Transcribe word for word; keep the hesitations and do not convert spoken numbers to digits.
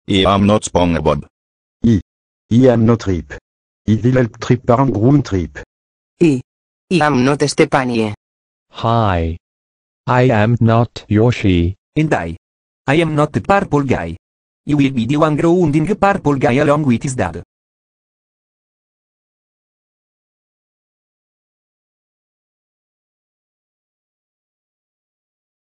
I am not SpongeBob. I. I am not Trip. I will help Trip parent groom Trip. I. I am not Stepanie. Hi. I am not Yoshi. And I. I am not the purple guy. You will be the one grounding purple guy along with his dad.